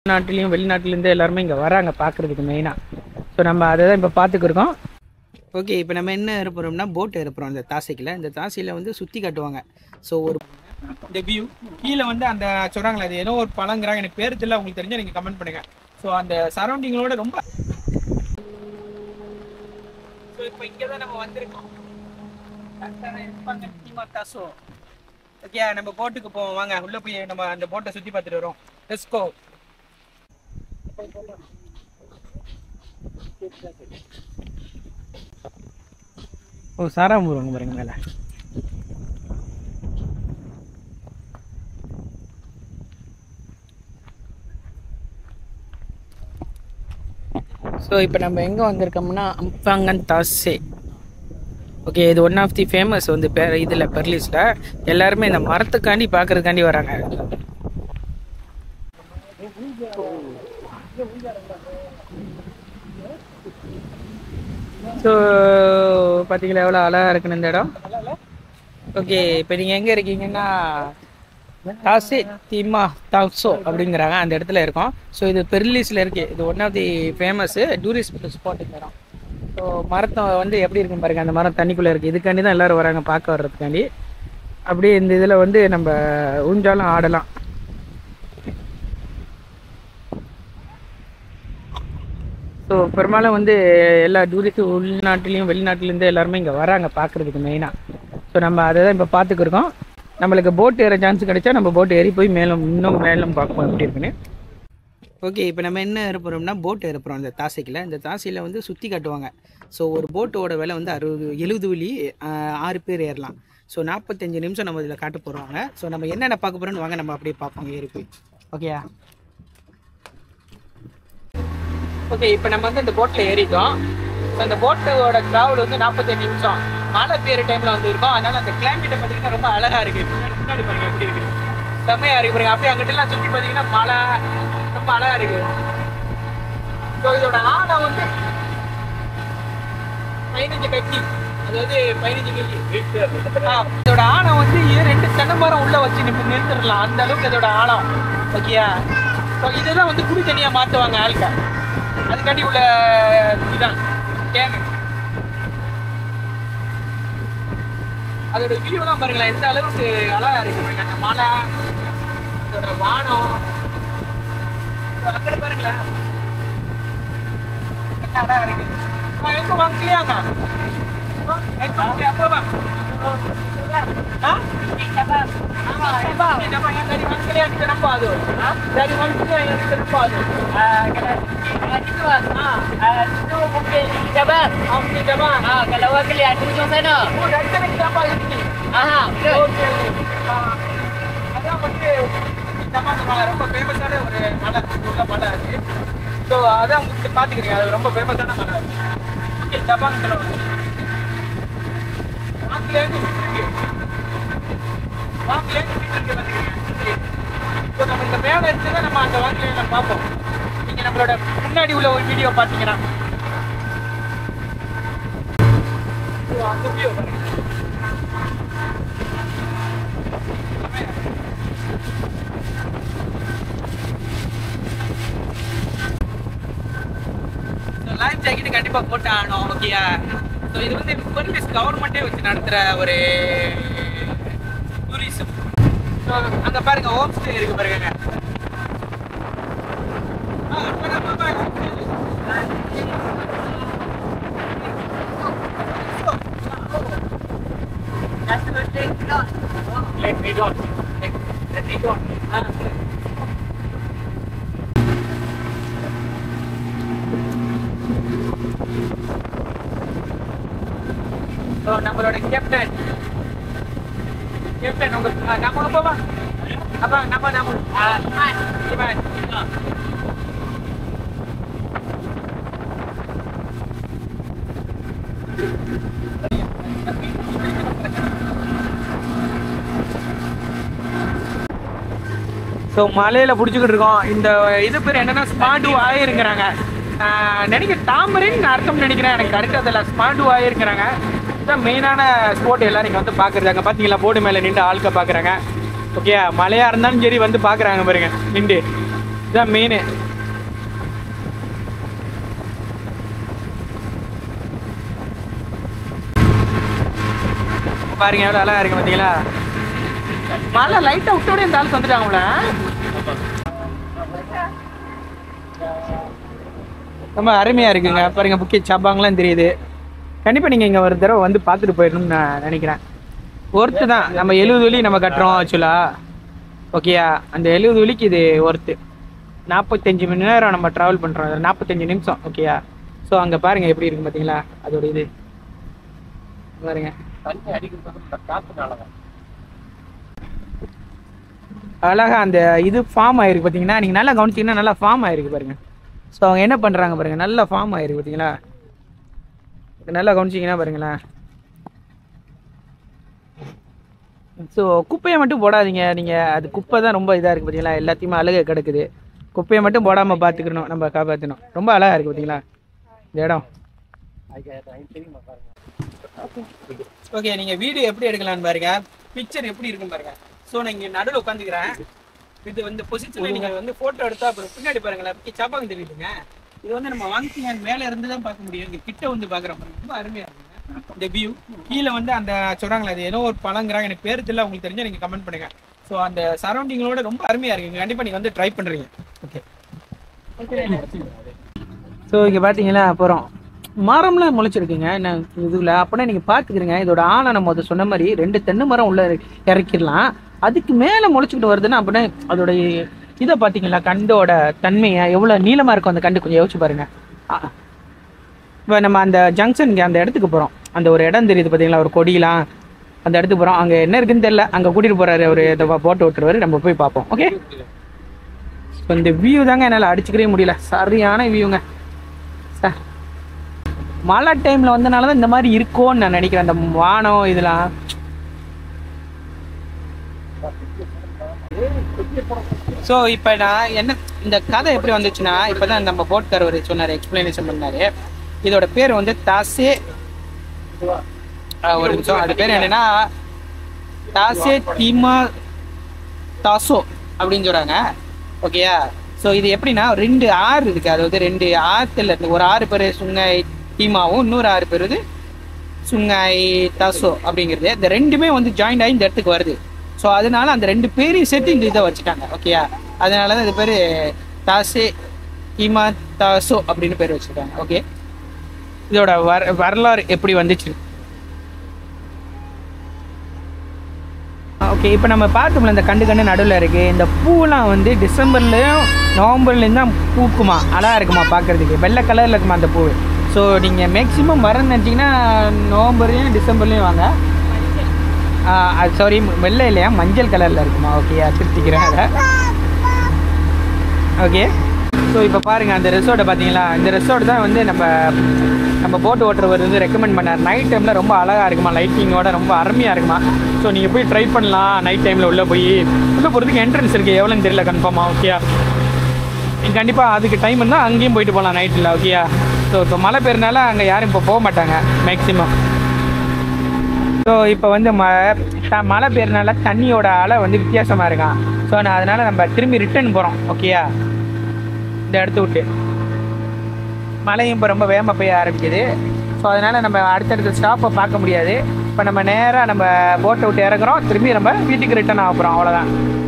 நாட்டிலையும் வெளிநாட்டிலேருந்து எல்லாருமே இங்கே வராங்க பார்க்குறதுக்கு மெயினாக. ஸோ நம்ம அதை தான் இப்போ பார்த்துக்கிருக்கோம். ஓகே, இப்போ நம்ம என்ன ஏற போகிறோம்னா போட் ஏற போகிறோம். அந்த தாசைக்கில் இந்த தாசையில் வந்து சுற்றி காட்டுவாங்க. ஸோ ஒரு இந்த வியூ கீழே வந்து அந்த சொல்கிறாங்களே அது ஏதோ ஒரு பழங்கிறாங்க, எனக்கு பேர் தெரியல, உங்களுக்கு தெரிஞ்சால் நீங்கள் கமெண்ட் பண்ணுங்கள். ஸோ அந்த சரௌண்டிங்களோட ரொம்ப ஸோ இப்போ இங்கே தான் நம்ம வந்திருக்கோம். ஓகே, நம்ம போட்டுக்கு போவோம். வாங்க உள்ளே போய் நம்ம அந்த போட்டை சுற்றி பார்த்துட்டு வரோம். Let's go. ஓ, சாராமூர் வாங்க பாருங்க மேலே. ஸோ இப்போ நம்ம எங்கே வந்திருக்கோம்னா அம்பாங்கன் தாசே. ஓகே, இது ஒன் ஆஃப் தி ஃபேமஸ் வந்து இதில் பெர்லிஸில் எல்லாருமே இந்த மரத்துக்காண்டி பார்க்கறதுக்காண்டி வராங்க. ஸோ பார்த்தீங்களா எவ்வளோ அழகாக இருக்குன்னு இந்த இடம். ஓகே, இப்போ நீங்கள் எங்கே இருக்கீங்கன்னா தாசே தீமா தாக்ஸோ அப்படிங்கிறாங்க, அந்த இடத்துல இருக்கோம். ஸோ இது பெர்லிஸில் இருக்குது. இது one of the famous tourist spot இந்த இடம். ஸோ மரத்தை வந்து எப்படி இருக்குன்னு பாருங்கள், அந்த மரம் தண்ணிக்குள்ளே இருக்குது. இதுக்காண்டி தான் எல்லோரும் வராங்க பார்க்க வர்றதுக்காண்டி. அப்படியே இந்த இதில் வந்து நம்ம ஊஞ்சாலும் ஆடலாம். ஸோ பெரும்பாலும் வந்து எல்லா டூரிஸ்ட் உள்நாட்டிலையும் வெளிநாட்டிலேருந்து எல்லாருமே இங்கே வராங்க பார்க்குறதுக்கு மெயினாக. ஸோ நம்ம அதை தான் இப்போ பார்த்துக்கிருக்கோம். நம்மளுக்கு போட் ஏற சான்ஸ் கிடைச்சா நம்ம போட் ஏறி போய் இன்னும் மேலும் பார்ப்போம் எப்படி இருக்குன்னு. ஓகே, இப்போ நம்ம என்ன ஏற போகிறோம்னா போட் ஏற போகிறோம். அந்த தாசைக்கில் இந்த தாசையில் வந்து சுற்றி காட்டுவாங்க. ஸோ ஒரு போட்டோட விலை வந்து 70 வெள்ளி, 6 பேர் ஏறலாம். ஸோ 45 நிமிஷம் நம்ம இதில் காட்ட போகிறாங்க. ஸோ நம்ம என்னென்ன பார்க்க போகிறோன்னு வாங்க நம்ம அப்படியே பார்ப்போங்க ஏறி போய். ஓகேயா? ஓகே, இப்போ நம்ம வந்து இந்த போட்டில் ஏறிட்டோம். ஸோ அந்த போட்டோட ட்ராவல் வந்து 45 நிமிஷம். மழை பெய்யுற டைமில் வந்து இருக்கும். அதனால் அந்த கிளைமேட்டை பார்த்தீங்கன்னா ரொம்ப அழகாக இருக்குது. முன்னாடி பாருங்க எப்படி இருக்குது, செம்மையாக இருக்குது பாருங்க. அப்படியே அங்கிட்டலாம் சுற்றி பார்த்தீங்கன்னா மழை ரொம்ப அழகாக இருக்குது. ஸோ இதோட ஆழம் வந்து 15 கட்டி, அதாவது 15 கட்டி. இதோட ஆழம் வந்து 2 தென்னை மரம் உள்ளே வச்சு நிறுத்திடலாம், அந்த அளவுக்கு இதோட ஆழம். ஓகேயா? ஸோ இதுதான் வந்து குடி தனியாக மாற்றுவாங்க ஆளுக்க, அதுக்காண்டி உள்ள இதுதான் டேங்கு. அதோட வியூலாம் பாருங்களேன் எந்த அளவுக்கு அழகா இருக்கு பாருங்க. அந்த மலை, அதோட வானம் அங்கே பாருங்களேன் என்ன அழகா இருக்கு. எங்க வாங்கலையாங்க அப்போவா dari mana kita nampak tu? Dari mana yang kita nampak tu? Itu itu mungkin Jabal. Mungkin Jabal. Kalau awak lihat di ujung sana. Oh, dari sana kita nampak ini. Betul. Okey. Ada macam Jabal tu ரொம்ப ஃபேமஸான ஒரு மலை, உள்ள மலை அது. So அதான் உங்களுக்கு பார்த்துக்கிறீங்க, அது ரொம்ப ஃபேமஸான மலை. ஓகே, ஜபால் சொல்லுவாங்க. வாங்கிலேருந்து இப்போ நம்ம இந்த மேலே இருந்ததை நம்ம அந்த வாங்கில பார்ப்போம். நீங்கள் நம்மளோட முன்னாடி உள்ள ஒரு வீடியோ பார்த்தீங்கன்னா அந்த வியூ லைஃப் ஜாக்கெட்டு கண்டிப்பாக போட்டு ஆகணும். ஓகேயா? ஸோ இது வந்து பெர்லிஸ் கவர்மெண்ட்டே வச்சு நடத்துகிற ஒரு டூரிசம். ஸோ அங்கே பாருங்க ஹோம் ஸ்டே இருக்கு பாருங்க. ஸோ நம்மளோட கேப்டன் உங்க நம்ம apa apa nama Iman. So மலையில் பிடிச்சிக்கிட்டு இருக்கோம். இந்த இது பேர் என்னன்னா ஸ்மார்டு ஆயிருங்கிறாங்க. நினைக்கிறேன் டாமரின் அர்த்தம் நினைக்கிறேன், எனக்கு கரெக்டாக அதில் ஸ்மார்டு ஆயிருங்கிறாங்க. இதுதான் மெயினான ஸ்போர்ட் எல்லாம் நீங்கள் வந்து பார்க்குறாங்க. பார்த்தீங்களா போர்டு மேலே நின்று ஆளுக்க பார்க்குறாங்க. ஓகே, மழையாக இருந்தாலும் சரி வந்து பார்க்குறாங்க பாருங்க நின்று. இதுதான் மெயின். பாருங்க எவ்வளோ அழகா இருக்கு பார்த்தீங்களா. மழை லைட்டாக விட்டோடய இந்த ஆள் வந்துட்டாங்கள. ரொம்ப அருமையாக இருக்குங்க. பாருங்க புக்கெட் சாப்பாங்கலாம் தெரியுது. கண்டிப்பாக நீங்கள் இங்கே ஒரு தடவை வந்து பார்த்துட்டு போயிடணும்னு நான் நினைக்கிறேன். ஒர்த்து தான். நம்ம 70 வெள்ளி நம்ம கட்டுறோம் ஆக்சுவலாக. ஓகேயா, அந்த 70 வெள்ளிக்கு இது ஒர்த்து. 45 மணி நேரம் நம்ம ட்ராவல் பண்ணுறோம், 45 நிமிஷம். ஓகேயா, ஸோ அங்கே பாருங்கள் எப்படி இருக்கு பார்த்தீங்களா அதோட இது. பாருங்க அழகா அந்த இது ஃபார்ம் ஆயிருக்கு பார்த்தீங்கன்னா. நீங்கள் நல்லா கவனிச்சிங்கன்னா நல்லா ஃபார்ம் ஆயிருக்கு பாருங்க. ஸோ அவங்க என்ன பண்ணுறாங்க பாருங்க, நல்லா ஃபார்ம் ஆயிருக்கு பார்த்தீங்களா. நல்லா கவனிச்சிங்கன்னா பாருங்களேன். ஸோ குப்பையை மட்டும் போடாதீங்க நீங்கள். அது குப்பை தான் ரொம்ப இதாக இருக்குது பார்த்தீங்களா. எல்லாத்தையுமே அழுகை கிடக்குது. குப்பையை மட்டும் போடாமல் பார்த்துக்கணும், நம்ம காப்பாற்றணும். ரொம்ப அழகாக இருக்குது பார்த்தீங்களா இந்த இடம். ஓகே, நீங்கள் வீடியோ எப்படி எடுக்கலான்னு பாருங்க, பிக்சர் எப்படி இருக்கும் பாருங்க. ஸோ நான் இங்கே நடுவில் உட்காந்துக்கிறேன். இது வந்து பொசிஷனில் நீங்கள் வந்து ஃபோட்டோ எடுத்தா அப்புறம் பின்னாடி பாருங்களேன், சாப்பாங்க தெரியுதுங்க. இது வந்து நம்ம வாங்கிங்க மேலே இருந்து தான் பார்க்க முடியும். இங்கே கிட்ட வந்து பார்க்குறோம், ரொம்ப அருமையாக இருக்குங்க இந்த வியூ. கீழே வந்து அந்த சொல்கிறாங்களே அது ஏதோ ஒரு பழங்கிறாங்க, எனக்கு பேர் தெரியல, உங்களுக்கு தெரிஞ்சால் நீங்கள் கமெண்ட் பண்ணுங்க. ஸோ அந்த சரௌண்டிங்களோட ரொம்ப அருமையாக இருக்குங்க. கண்டிப்பாக நீங்கள் வந்து ட்ரை பண்ணுறீங்க. ஓகே, ஸோ இங்கே பார்த்தீங்களா அப்புறம் மரம்லாம் முளைச்சிருக்குங்க என்ன இதில். அப்படின்னா நீங்கள் பார்த்துக்கிறீங்க, இதோட ஆணை நம்ம அதை சொன்ன மாதிரி 2 தென்னை மரம் உள்ள இறக்கிடலாம். அதுக்கு மேலே முளைச்சிக்கிட்டு வருதுன்னா அப்படின்னா அதோட இதை பார்த்தீங்களா, கண்டோட தன்மையை எவ்வளோ நீளமாக இருக்கும் அந்த கண்டு. கொஞ்சம் யோசிச்சு பாருங்க. இப்போ நம்ம அந்த ஜங்ஷனுக்கு அந்த இடத்துக்கு போகிறோம். அந்த ஒரு இடம் தெரியுது பார்த்தீங்களா, ஒரு கொடியெலாம். அந்த இடத்துக்கு போகிறோம். அங்கே என்ன இருக்குன்னு தெரியல, அங்கே கூட்டிகிட்டு போகிறாரு ஒரு இதை போட்டு விட்டுருவாரு. நம்ம போய் பார்ப்போம். ஓகே, ஸோ இந்த வியூ தாங்க என்னால் அடிச்சுக்கவே முடியல. சரியான வியூங்க சார். மழை டைமில் வந்தனால தான் இந்த மாதிரி இருக்கும்னு நான் நினைக்கிறேன். அந்த வானம் இதெல்லாம். ஸோ இப்போ நான் என்ன இந்த கதை எப்படி வந்துச்சுன்னா, இப்போ தான் நம்ம போட்காரவர் சொன்னார், எக்ஸ்பிளனேஷன் பண்ணார். இதோட பேர் வந்து தாசே, ஒரு நிமிஷம், அது பேர் என்னன்னா தாசே தீமா தாசோ அப்படின்னு சொல்கிறாங்க. ஓகேயா, ஸோ இது எப்படின்னா 2 ஆறு இருக்குது. அதாவது 2 ஆற்றுல இருந்து ஒரு 6 பேர் சுங்காய் தீமாவும் இன்னொரு 6 பேர் வந்து சுங்காய் தாசோ அப்படிங்கிறது. இந்த 2மே வந்து ஜாயிண்ட் ஆகி இந்த இடத்துக்கு வருது. ஸோ அதனால அந்த 2 பேரையும் சேர்த்து இந்த இதை வச்சுட்டாங்க. ஓகேயா, அதனால தான் இது பேர் தாசே தீமா தாசோ அப்படின்னு பேர் வச்சுருக்காங்க. ஓகே, இதோட வரலாறு எப்படி வந்துச்சு. ஓகே, இப்போ நம்ம பார்த்தோம்ல இந்த கண்டு நடுவில் இருக்குது. இந்த பூவெலாம் வந்து டிசம்பர்லேயும் நவம்பர்லேயும் தான் பூக்குமா. அழகாக இருக்குமா பார்க்குறதுக்கு. வெள்ளை கலரில் இருக்குமா அந்த பூ. ஸோ நீங்கள் மேக்ஸிமம் வரன்னு நினச்சிங்கன்னா நவம்பர்லேயும் டிசம்பர்லேயும் வாங்க. அது சாரி, வெள்ளை இல்லையா, மஞ்சள் கலரில் இருக்குமா. ஓகே, திருத்திக்கிறேன் அதை. ஓகே, ஸோ இப்போ பாருங்கள் அந்த ரெசார்ட்டை பார்த்தீங்களா. இந்த ரெசார்ட் தான் வந்து நம்ம போட்டு ஓட்டுறவர் வந்து ரெக்கமெண்ட் பண்ணார். நைட் டைமில் ரொம்ப அழகாக இருக்குமா, லைட்டிங்கோட ரொம்ப அருமையாக இருக்குமா. ஸோ நீங்கள் போய் ட்ரை பண்ணலாம். நைட் டைமில் உள்ளே போகிறதுக்கு என்ட்ரன்ஸ் இருக்குது, எவ்வளோன்னு தெரியல கன்ஃபார்மாக. ஓகேயா, நீங்கள் கண்டிப்பாக அதுக்கு டைம் இருந்தால் அங்கேயும் போயிட்டு போகலாம் நைட்டில். ஓகேயா, ஸோ இப்போ மழை பெய்யறனால அங்கே யாரும் இப்போ போக மாட்டாங்க மேக்ஸிமம். ஸோ இப்போ வந்து மழை பெய்யறனால தண்ணியோட அலை வந்து வித்தியாசமாக இருக்கான். ஸோ அதனால் நம்ம திரும்பி ரிட்டர்ன் போகிறோம். ஓகேயா, இந்த இடத்த விட்டு மழையும் இப்போ ரொம்ப வேகமாக பெய்ய ஆரம்பிக்குது. ஸோ அதனால் நம்ம அடுத்தடுத்த ஸ்டாப்பை பார்க்க முடியாது. இப்போ நம்ம நேராக நம்ம போட்டை விட்டு இறங்குறோம், திரும்பி நம்ம வீட்டுக்கு ரிட்டர்ன் ஆக போகிறோம். அவ்வளோதான்.